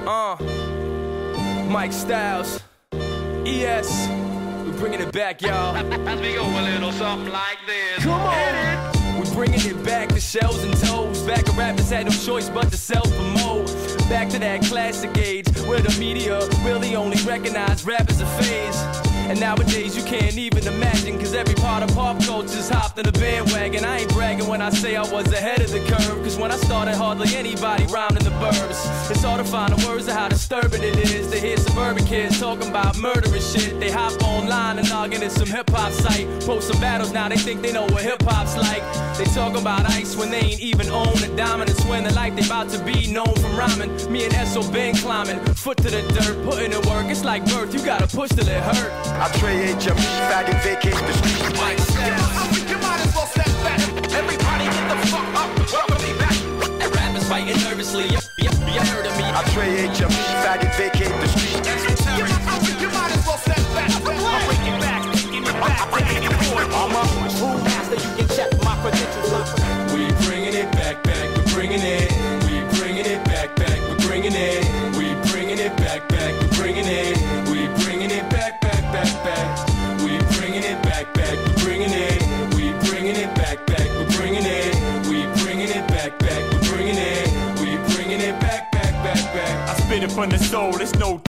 Mike Styles, ES, we're bringing it back, y'all. As we go a little something like this. Come on! We're bringing it back to shells and toes. Back when rappers had no choice but to self-promote. Back to that classic age where the media really only recognize rap as a phase. And nowadays you can't even imagine, cause every part of pop culture's hopped in the bandwagon. I ain't bragging when I say I was ahead of the curve, cause when I started hardly anybody rhymed in the burbs. It's hard to find the words of how disturbing it is to hear suburban kids talking about murder and shit. They hop online and log into some hip-hop site, post some battles, now they think they know what hip-hop's like. They talk about ice when they ain't even own a diamond, and swing the life they about to be known from rhyming. Me and S.O. been climbing, foot to the dirt, putting in work. It's like birth, you gotta push till it hurt. I trade HME, faggot, vacate the streets. Mike Styles. You might as well step back. Everybody get the fuck up. Welcome me back. Rappers fighting nervously, you heard of me. I trade HME, faggot, vacate the streets. You might as well step back. I'm bringing it back, taking it back, taking it forward. I'm a true master, you can check my credentials. We bringing it back, we're bringing it. We bringing it back, we're bringing it. We bringing it back, we're bringing it. We bringing it back, back. We bringing it back, we're bringing it. We bringing it back, we're bringing it. We bringing it back, we're bringing it. We bringing it back. I spit it from the soul, it's no